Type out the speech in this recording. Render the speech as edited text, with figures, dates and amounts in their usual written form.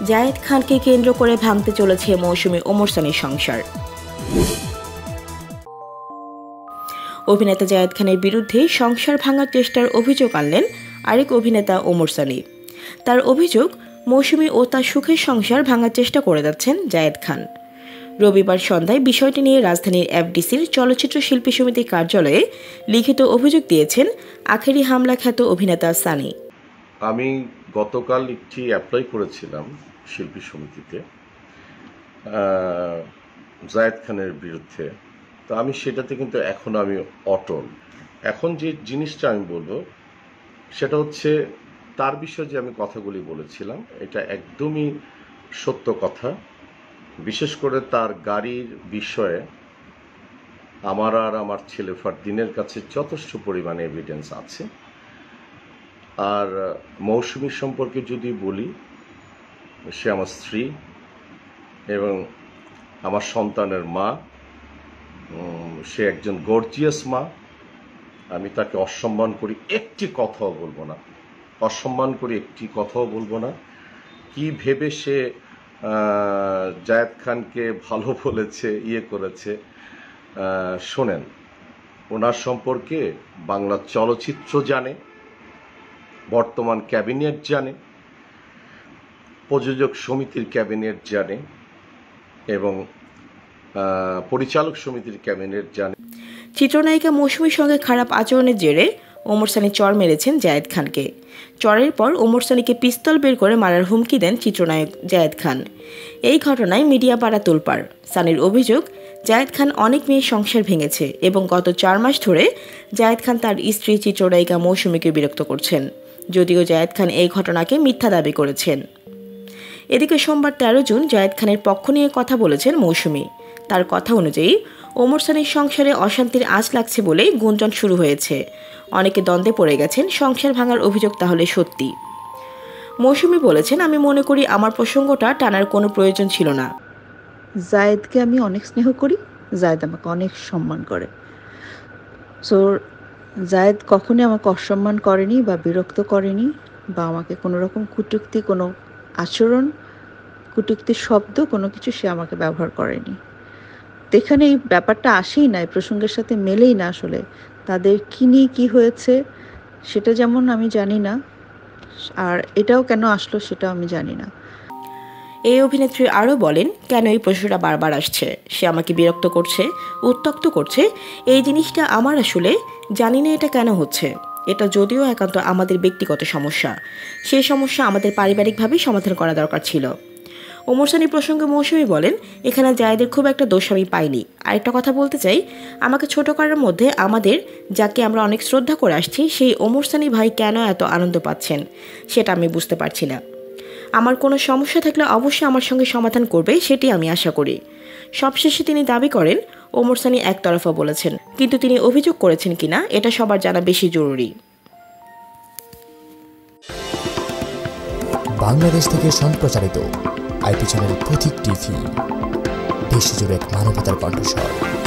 জায়েদ খানকে কেন্দ্র করে ভাঙতে চলেছে মৌসুমী ওমর সানির সংসার। অভিনেতা জায়েদ খানের বিরুদ্ধে সংসার ভাঙার চেষ্টার অভিযোগ আনলেন আরেক অভিনেতা ওমর সানি। তার অভিযোগ, মৌসুমী ও তার সুখের সংসার ভাঙার চেষ্টা করে যাচ্ছেন জায়েদ খান। রবিবার সন্ধ্যায় বিষয়টি নিয়ে রাজধানীর এফডিসির চলচ্চিত্র শিল্পী সমিতির কার্যালয়ে লিখিত অভিযোগ দিয়েছেন আখেরি হামলা খ্যাত অভিনেতা সানি। আমি গতকাল একটি অ্যাপ্লাই করেছিলাম শিল্পী সমিতিতে জায়েদ খানের বিরুদ্ধে, তো আমি সেটাতে কিন্তু এখন আমি অটল। এখন যে জিনিসটা আমি বলবো সেটা হচ্ছে, তার বিষয়ে যে আমি কথাগুলি বলেছিলাম এটা একদমই সত্য কথা। বিশেষ করে তার গাড়ির বিষয়ে আমার আর আমার ছেলে ফারদিনের কাছে যথেষ্ট পরিমাণে এভিডেন্স আছে। আর মৌসুমী সম্পর্কে যদি বলি, সে আমার স্ত্রী এবং আমার সন্তানের মা। সে একজন গর্জিয়াস মা। আমি তাকে অসম্মান করি একটি কথাও বলবো না, অসম্মান করি একটি কথাও বলবো না। কি ভেবে সে জায়েদ খানকে ভালো বলেছে, করেছে, শোনেন, ওনার সম্পর্কে বাংলা চলচ্চিত্র জানে, বর্তমান ক্যাবিনেট জানে, প্রযোজক সমিতির ক্যাবিনেট জানে এবং পরিচালক সমিতির ক্যাবিনেট জানে। চিত্রনায়িকা মৌসুমীর সঙ্গে খারাপ আচরণের জেরে ওমর সানি চর মেরেছেন জায়েদ খানকে। চরের পর ওমর সানিকে পিস্তল বের করে মারার হুমকি দেন চিত্রনায়ক জায়েদ খান। এই ঘটনায় মিডিয়া পাড়া তোলপাড়। সানির অভিযোগ, জায়েদ খান অনেক মেয়ের সংসার ভেঙেছে এবং গত 4 মাস ধরে জায়েদ খান তার স্ত্রী চিত্রনায়িকা মৌসুমীকে বিরক্ত করছেন, যদিও জায়েদ খান এই ঘটনাকে মিথ্যা দাবি করেছেন। এদিকে সোমবার 13 জুন জায়েদ খানের পক্ষ নিয়ে কথা বলেছেন মৌসুমী। তার কথা অনুযায়ী ওমর সানির সংসারে অশান্তির আঁচ লাগছে বলেই গুঞ্জন শুরু হয়েছে। অনেকে দ্বন্দ্বে পড়ে গেছেন সংসার ভাঙার অভিযোগ তাহলে সত্যি। মৌসুমী বলেছেন, আমি মনে করি আমার প্রসঙ্গটা টানার কোনো প্রয়োজন ছিল না। জায়েদকে আমি অনেক স্নেহ করি, জায়েদ আমাকে অনেক সম্মান করে। সো জায়েদ কখনোই আমাকে অসম্মান করেনি বা বিরক্ত করেনি বা আমাকে কোনো রকম কটূক্তি, কোনো আচরণ, কটূক্তির শব্দ, কোনো কিছু সে আমাকে ব্যবহার করেনি। এখানে এই ব্যাপারটা আসেই না, এই প্রসঙ্গের সাথে মেলেই না। আসলে তাদের কী নিয়ে কী হয়েছে সেটা যেমন আমি জানি না, আর এটাও কেন আসলো সেটাও আমি জানি না। এই অভিনেত্রী আরও বলেন, কেন এই প্রশ্নটা বারবার আসছে, সে আমাকে বিরক্ত করছে, উত্ত্যক্ত করছে, এই জিনিসটা আমার আসলে জানি না এটা কেন হচ্ছে। এটা যদিও একান্ত আমাদের ব্যক্তিগত সমস্যা, সেই সমস্যা আমাদের পারিবারিকভাবেই সমাধান করা দরকার ছিল। ওমর সানি প্রসঙ্গে মৌসুমী বলেন, এখানে জায়েদের খুব একটা দোষ আমি পাইনি। আরেকটা কথা বলতে চাই, আমাকে ছোট করার মধ্যে আমাদের, যাকে আমরা অনেক শ্রদ্ধা করে আসছি, সেই ওমর সানি ভাই কেন এত আনন্দ পাচ্ছেন সেটা আমি বুঝতে পারছি না। আমার কোনো সমস্যা থাকলে অবশ্যই আমার সঙ্গে সমাধান করবে, সেটি আমি আশা করি। সবশেষে তিনি দাবি করেন, ওমর সানি একতরফা বলেছেন, কিন্তু তিনি অভিযোগ করেছেন কিনা এটা সবার জানা বেশি জরুরি। বাংলাদেশ থেকে সম্প্রচারিত আইপি চ্যানেল পথিক টিভি, দেশজুড়ে এক মানবতার কণ্ঠস্বর।